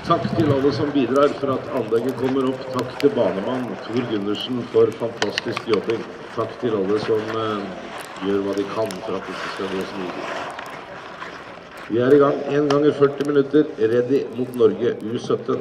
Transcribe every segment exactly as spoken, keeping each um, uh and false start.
Takk til alle som bidrar for at anlegget kommer opp. Takk til banemann Tor Gundersen for fantastisk jobbing. Takk til alle som uh, gjør hva de kan for at dette skal gå smidig. Vi er i gang. en ganger førti minutter. Ready mot Norge U sytten.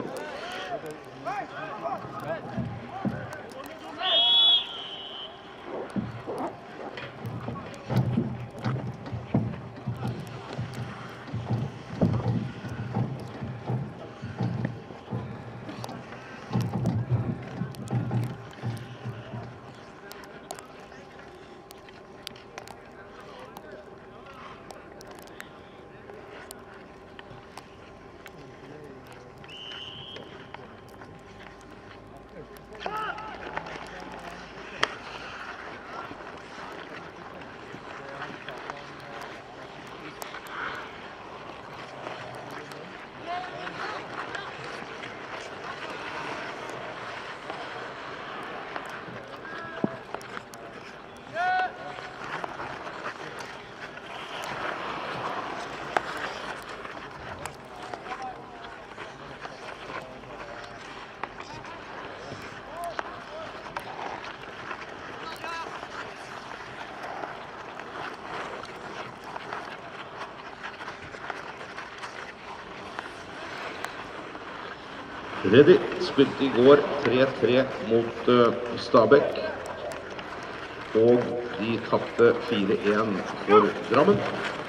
Ready, spilte i går tre tre mot uh, Stabæk, og de tappte fire en for Drammen.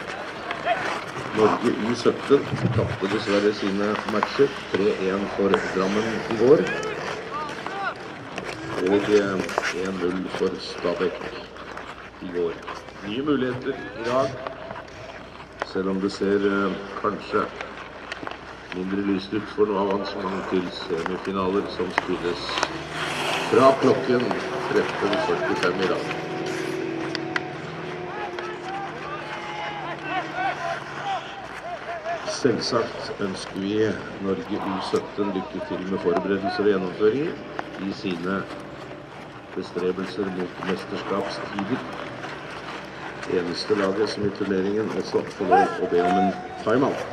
Norge U sytten tappte dessverre sine matcher, tre en for Drammen i går, og en null for Stabæk i går. Nye muligheter i dag, selv om det ser uh, kanskje mindre lyst ut for noe avansement til semifinaler som spilles fra klokken tretten førtifem i dag. Selvsagt ønsker vi Norge U sytten lykke til med forberedelser og gjennomføringer i sine bestrebelser mot mesterskapstider. Det eneste laget som i turneringen også får lov å be om en timeout.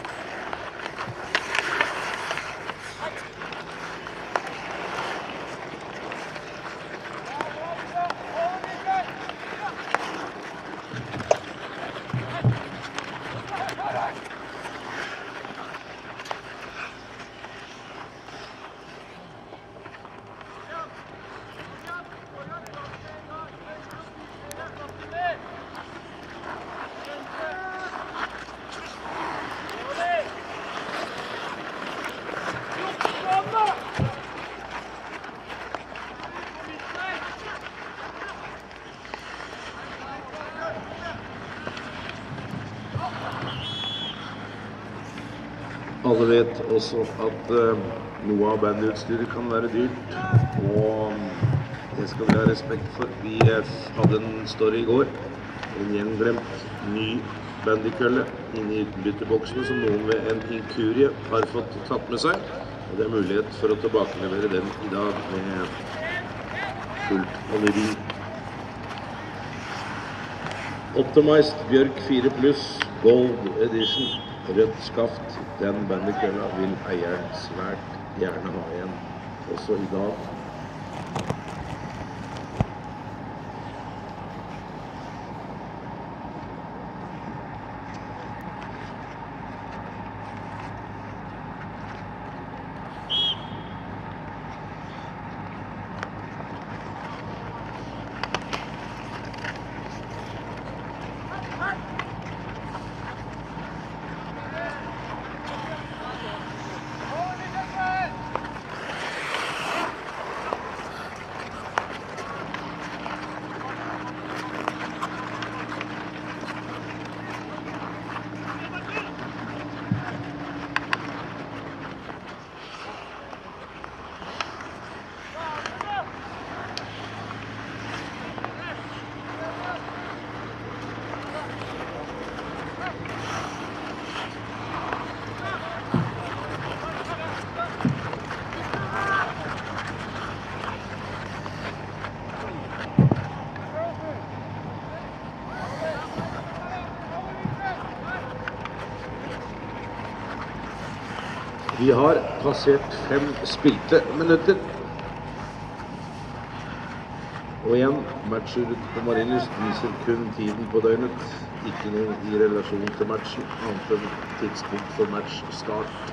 Alle vet også at uh, noe av bandutstyret kan være dyrt, og det skal vi ha respekt for. Vi hadde en story i går, en gjenglemt ny bandykølle inne i utbytteboksen som noen ved en inkurie har fått tatt med seg, og det er mulighet for å tilbakelevere den i dag med fullt aneri. Optimized Bjørk fire pluss Gold Edition. Rødt skaft, den bandykølla vil eieren svært gjerne ha igjen, også i dag. Vi har passert fem spilte minutter. Og igjen, matchuret på Marienlyst viser kun tiden på døgnet. Ikke noe i relasjon til matchen, annet enn tidspunkt for matchstart.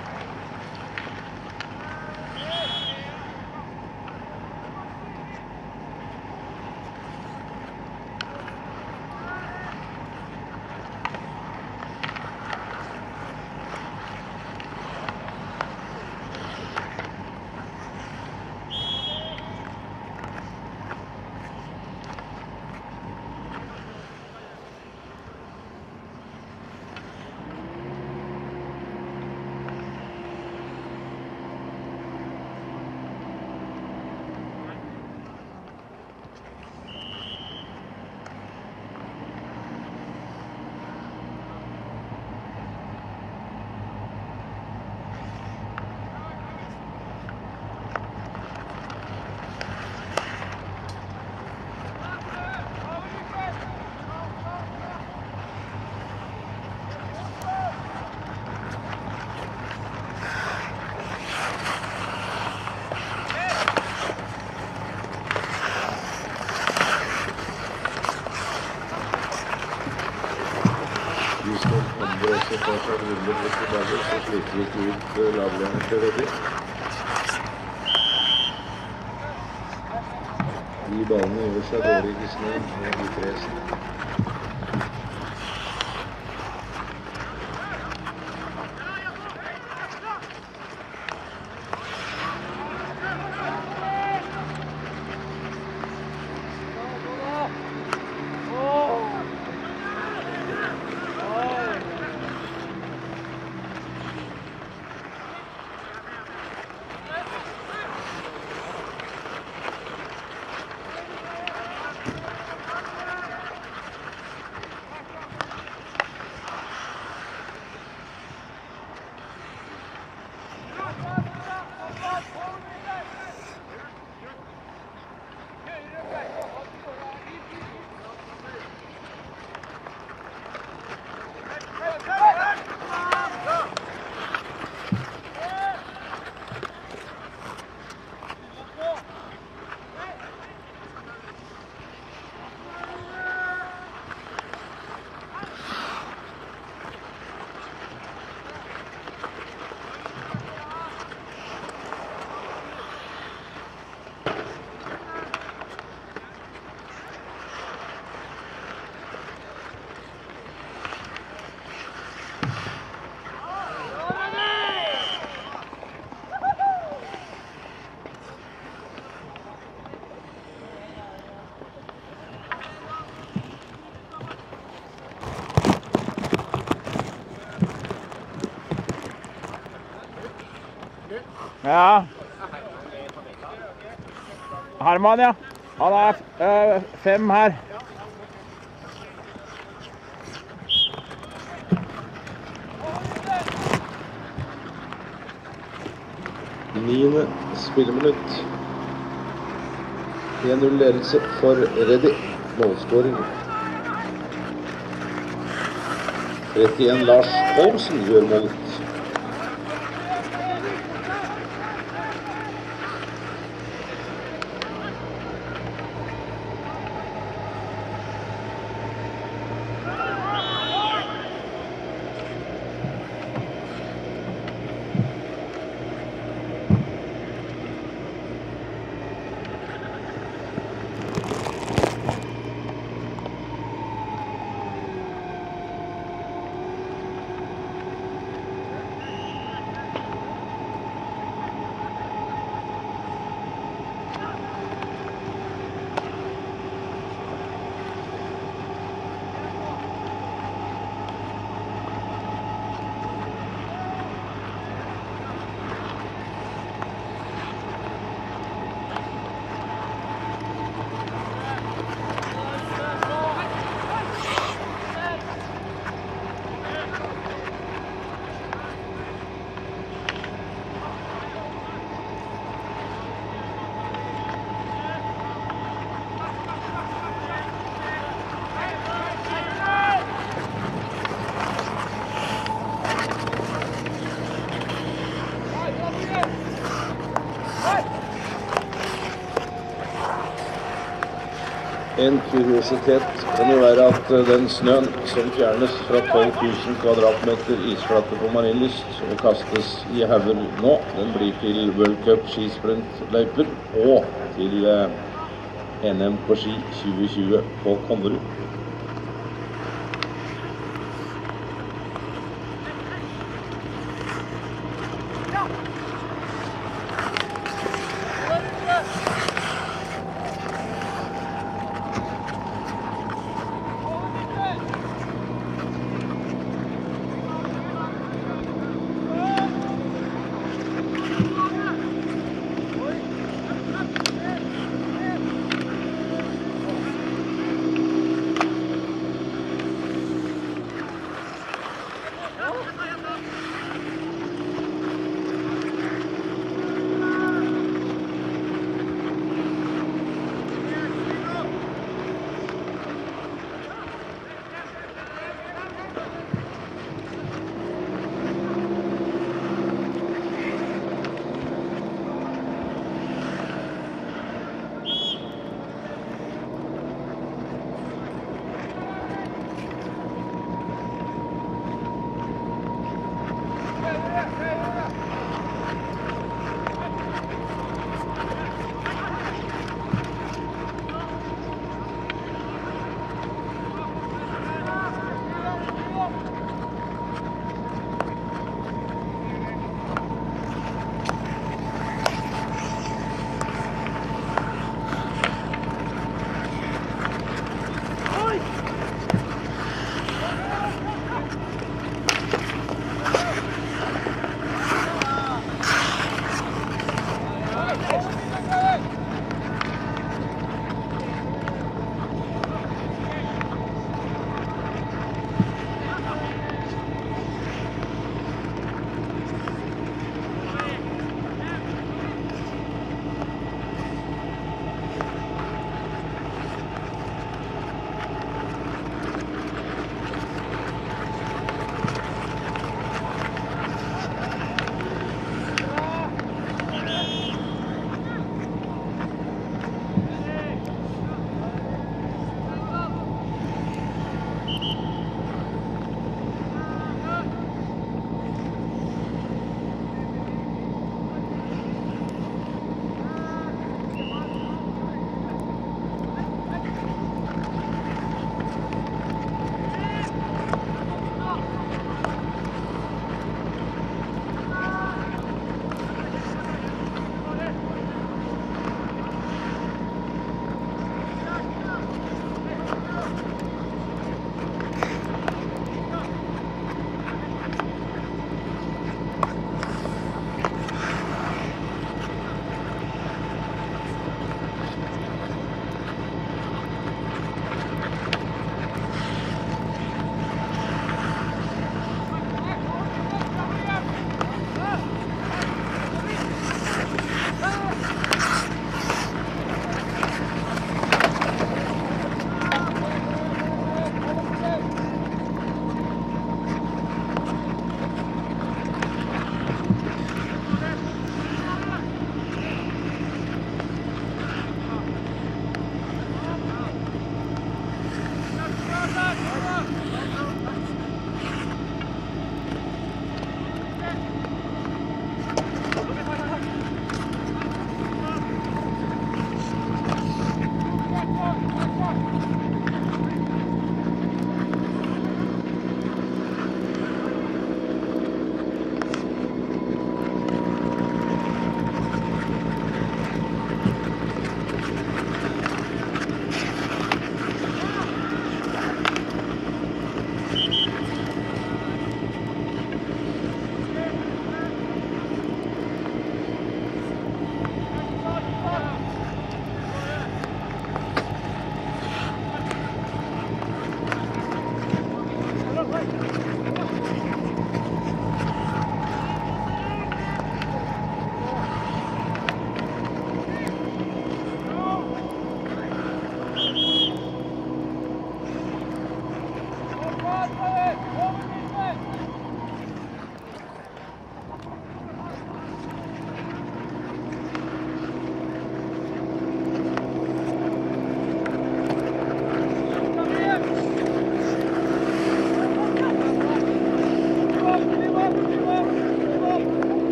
Også tar seg ruller litt tilbake, så sliter vi ikke ut lavligene til Reddy. De ballene gjør seg dårlig i snøen med de tresen. Ja. Herman, ja. Han er øh, fem her. Niende spilleminutt. en null ledelse for Reddy. Målskåring. trettien Lars Holmsen gjør målet. En kuriositet kan jo være at eh, den snøen som fjernes fra tolv tusen kvadratmeter isflate på Marienlyst og kastes i hauger nå, den blir til World Cup skisprint-løyper og til eh, N M på ski tjue tjue på Konnerud.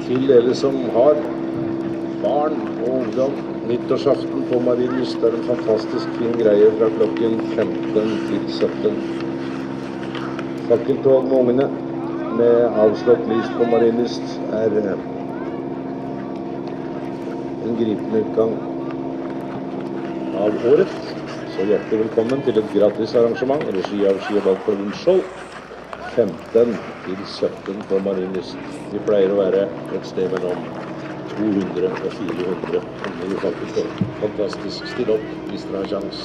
til dere som har barn og ungdom. Nyttårsaften på Marienlyst er en fantastisk fin greie fra klokken femten til sytten. Fakkeltog med ungene med avslått lys på Marienlyst er en gripende utgang av året. Så hjertelig velkommen til et gratis arrangement i regi av Ski- og ballklubben Skjold. femten til sytten på Marienlyst. Vi pleier å være et sted mellom to hundre og fire hundre. Om vi faktisk får fantastisk still opp hvis dere har sjans.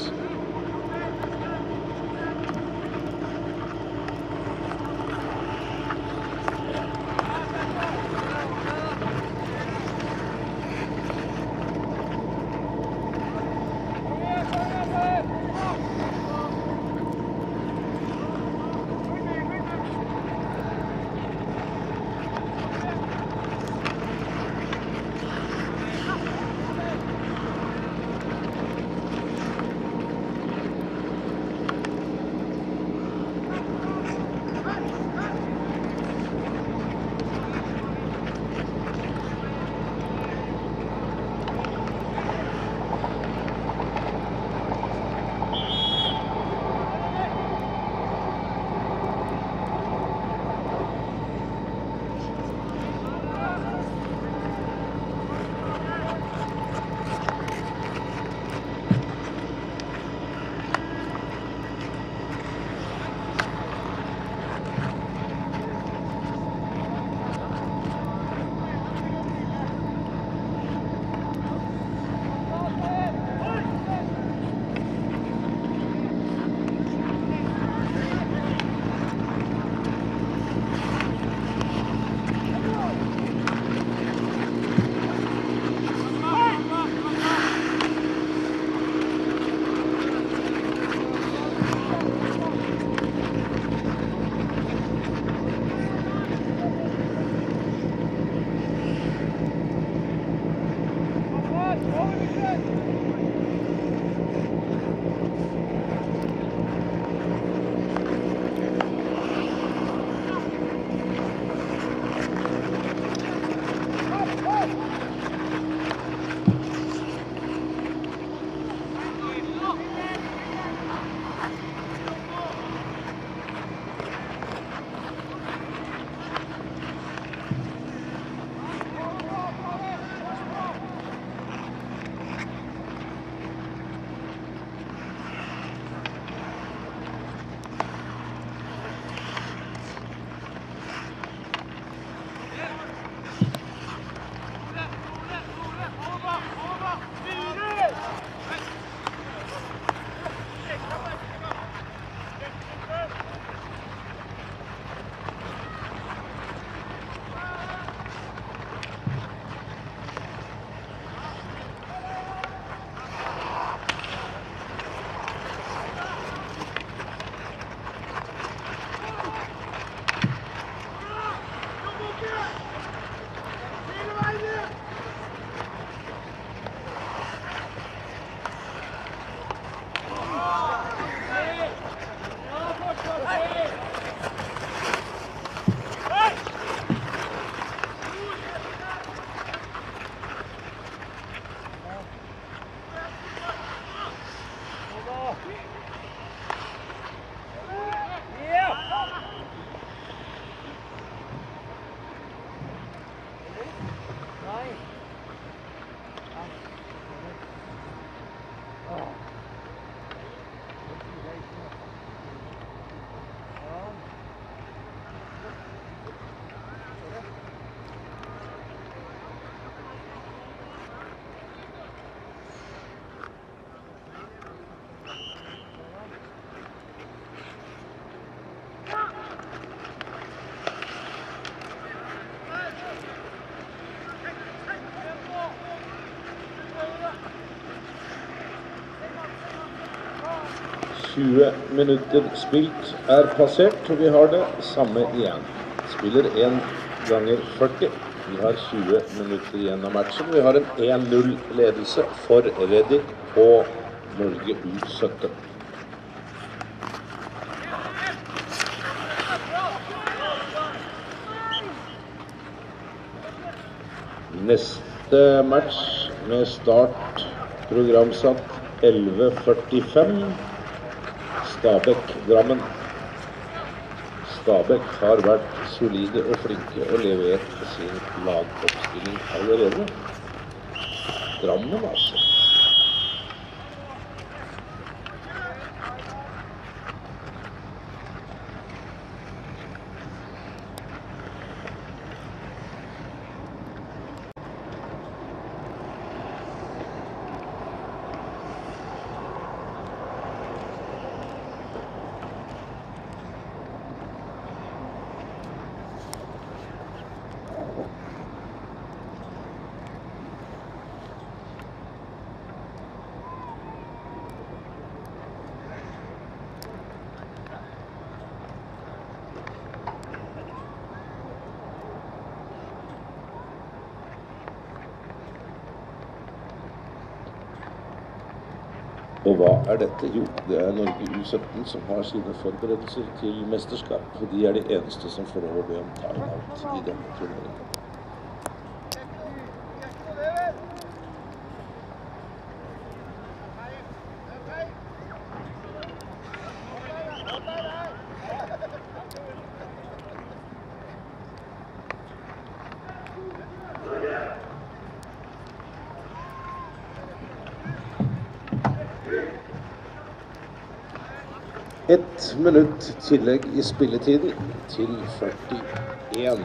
tjue minutter spilt er passert, og vi har det samme igjen. Spiller en ganger førti. Vi har tjue minutter igjen av matchen. Vi har en en null ledelse for Redding på Norge U sytten. Neste match med start programsatt elleve førtifem, Stabæk-Drammen. Stabæk har vært solide og flinke og levert sin lagoppstilling allerede. Drammen altså. Og hva er dette? Jo, det er Norge U sytten som har sine forberedelser til mesterskap. For de er de eneste som får lov å be om timeout i denne turneringen. Ett minutt tillegg i spilletiden til førtien.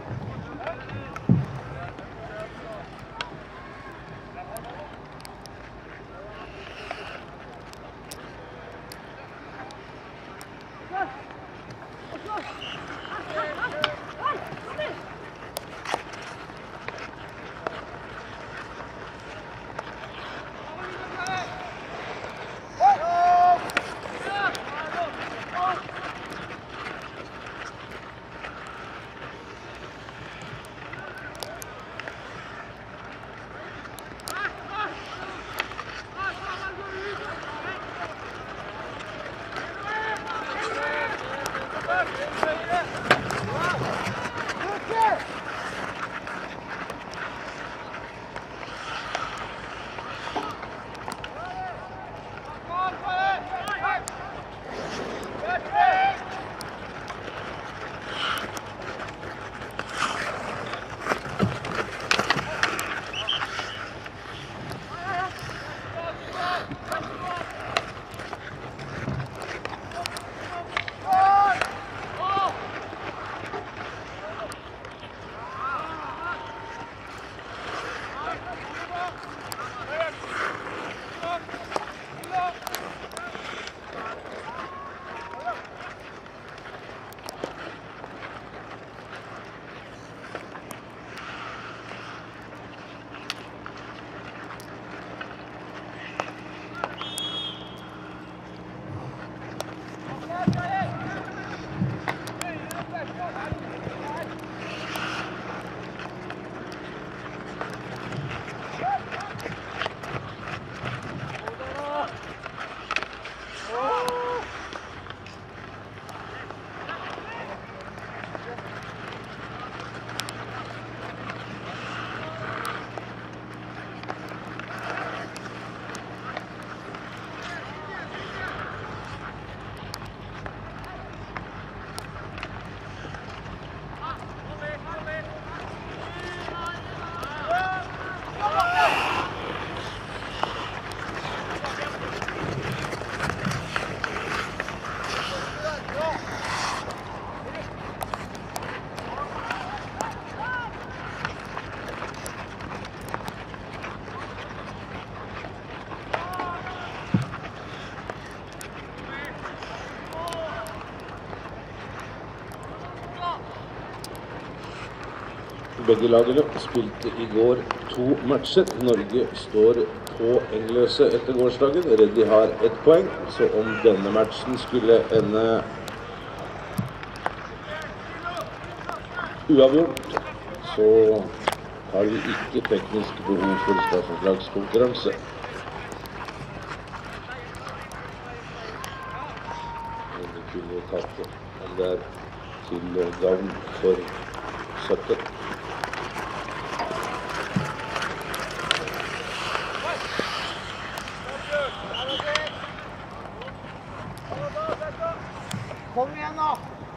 Begge lagene spilte i går to matcher. Norge står poengløse etter gårsdagen. Reddy har ett poeng, så om denne matchen skulle ende uavgjort, så har vi ikke teknisk behov for straffeslagskonkurranse. Men vi kunne tatt det om det er til gavn for sytten. Kom igjen da!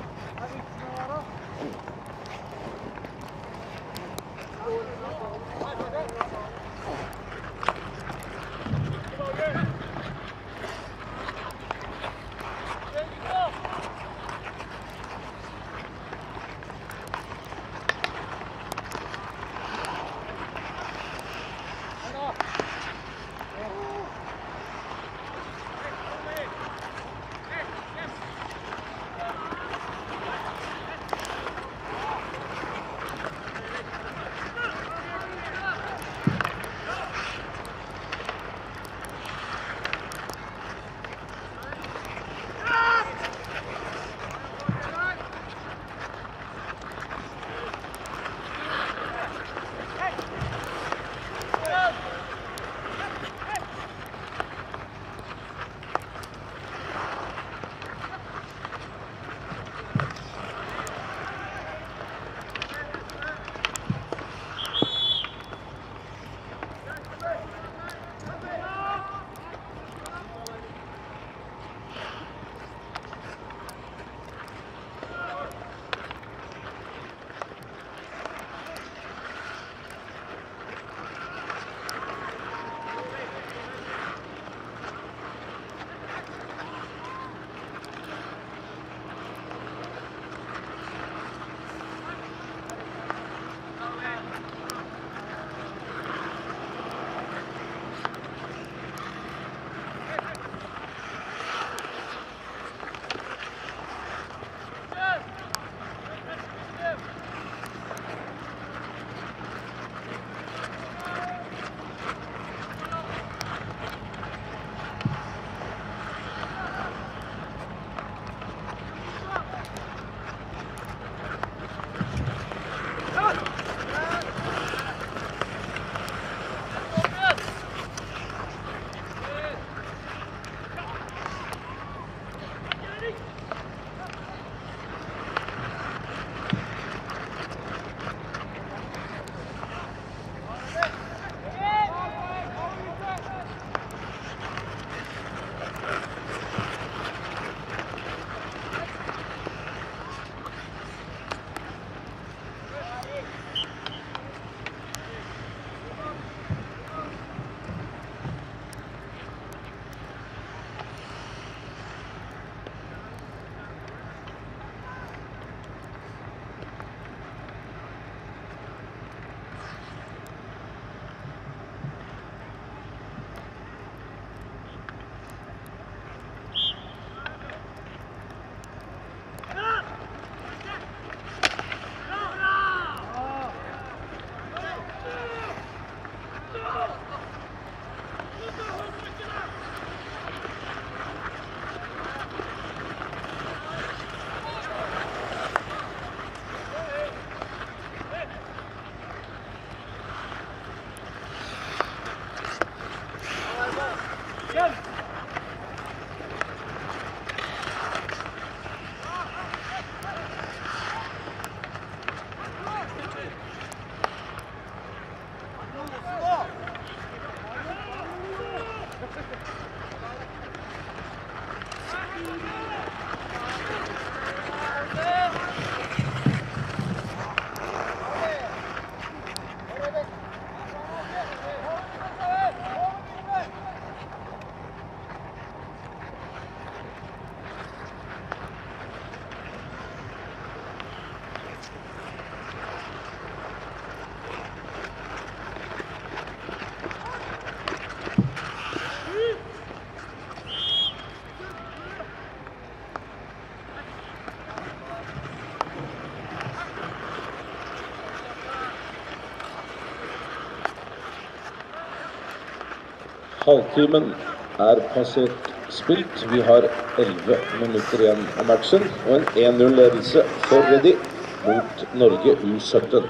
Halvtimen er passert spilt. Vi har elleve minutter igjen av matchen, og en en null-ledelse for Reddy mot Norge U sytten.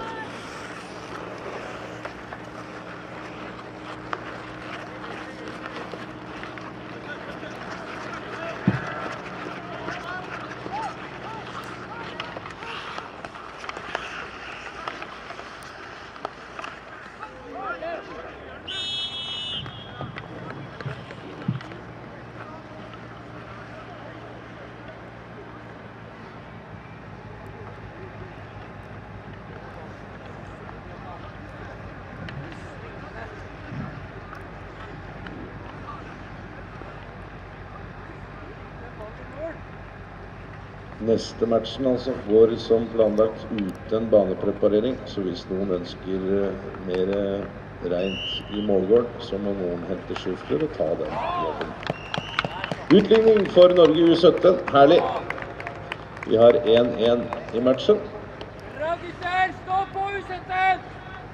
Neste matchen altså går som planlagt uten banepreparering, så hvis noen ønsker mer rent i målgården, så må noen hente skifter og ta den jobben. Utligning for Norge U sytten, herlig. Vi har én én i matchen. Bra gutter, stå på U sytten!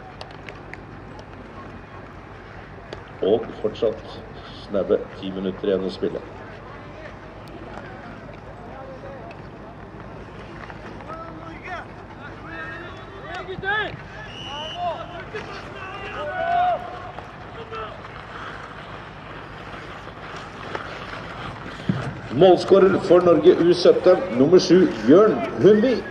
Og fortsatt snaue ti minutter igjen å spille. Målskårer for Norge U sytten, nummer sju, Jørn Hundvik.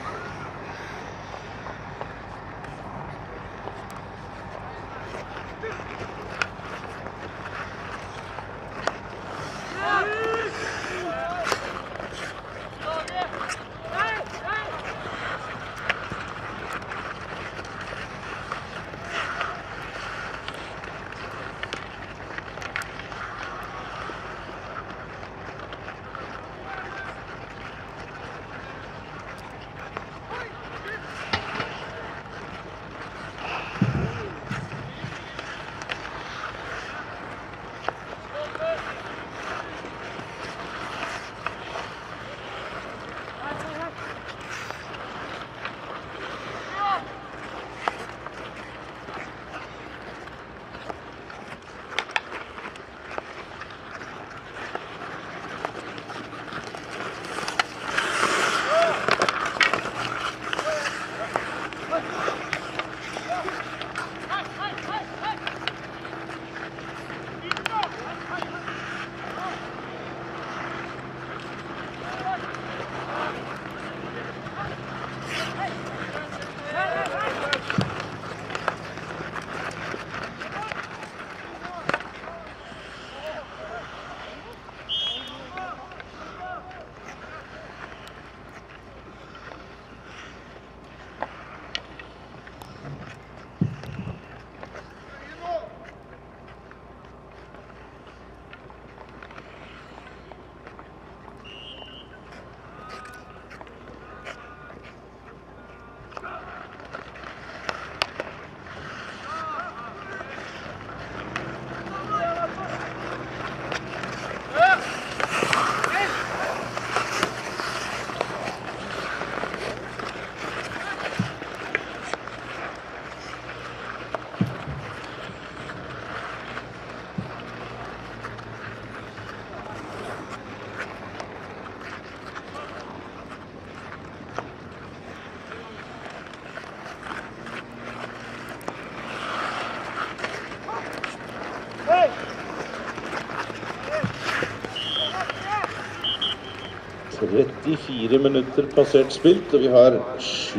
trettifire minutter passert spilt, og vi har sju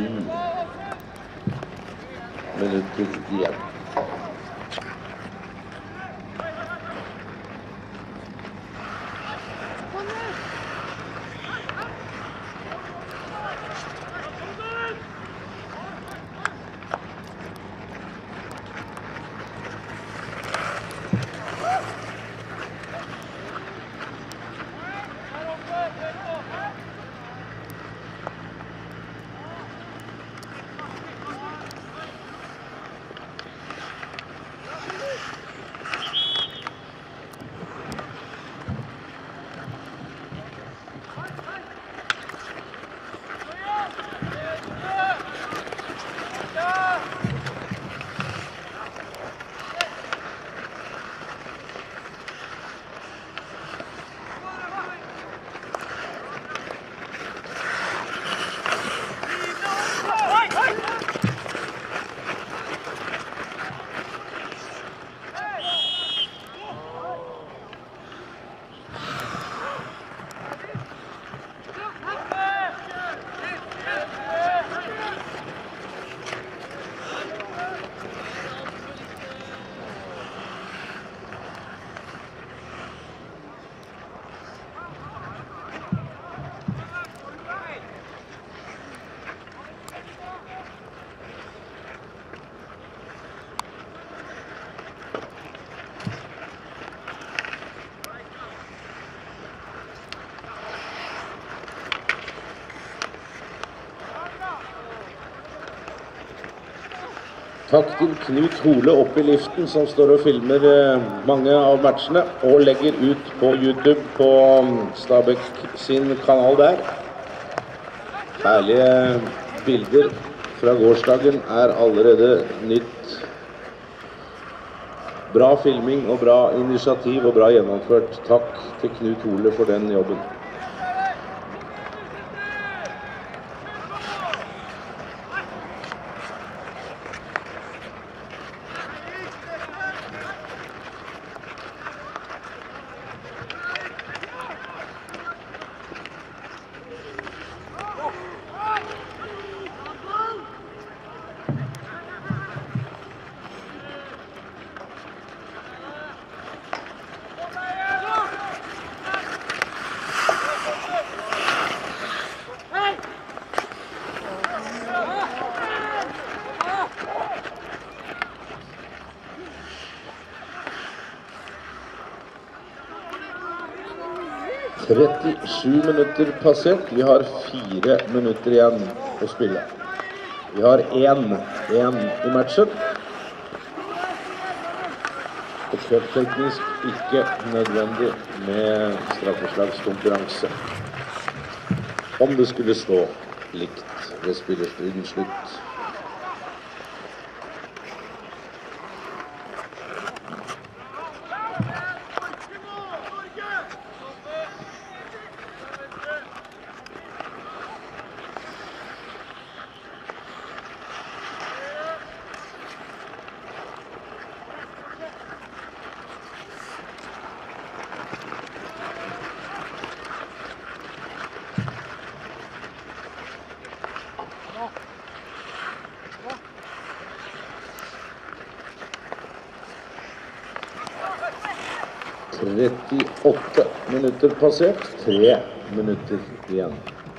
minutter igjen. Takk til Knut Hole oppe i liften, som står og filmer mange av matchene og legger ut på YouTube på Stabæk sin kanal der. Herlige bilder fra gårsdagen er allerede nytt. Bra filming og bra initiativ og bra gjennomført. Takk til Knut Hole for den jobben. trettisju minutter passert. Vi har fire minutter igjen å spille. Vi har en, en i matchen. Og teknisk ikke nødvendig med straffeslagskonkurranse. Om det skulle stå likt ved spillerstridens slutt. trettiåtte minutter passert, tre minutter igjen.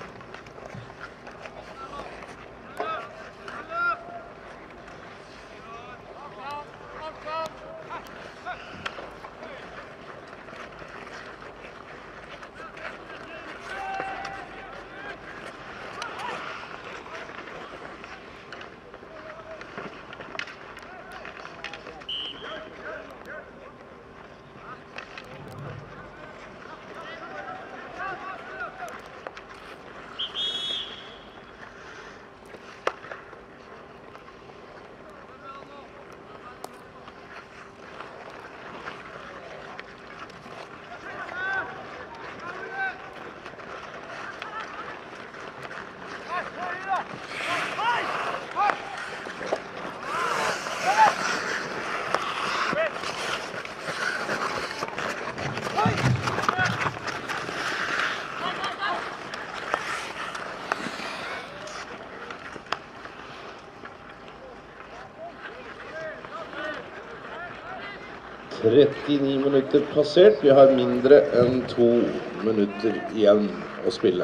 trettini minutter passert. Vi har mindre enn to minutter igjen å spille.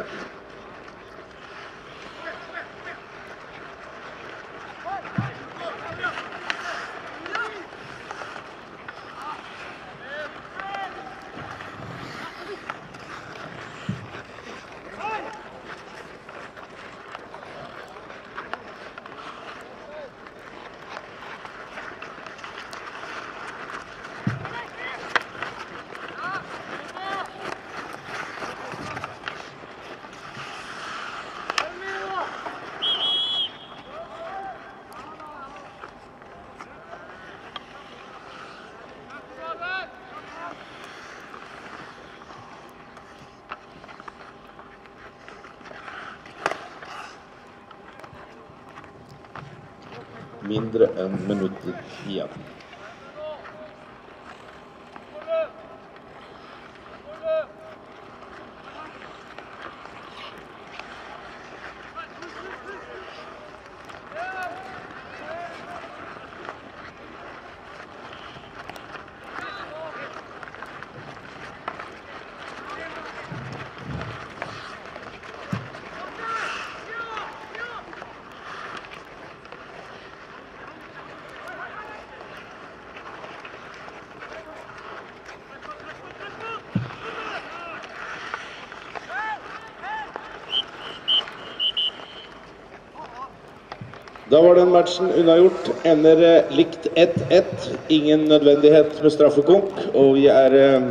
Mindre enn minutter igjen. Da var den matchen unnagjort. Ender eh, likt ett ett. Ingen nødvendighet med straffekonk. Og vi er eh,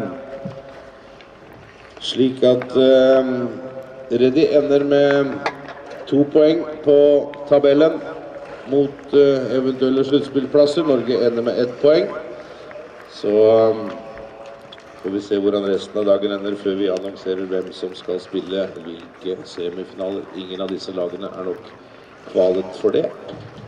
slik at eh, Reddy ender med to poeng på tabellen mot eh, eventuelle sluttspillplasser. Norge ender med ett poeng. Så eh, får vi se hvordan resten av dagen ender før vi annonserer hvem som skal spille hvilke semifinaler. Ingen av disse lagene er nok kvalet for det.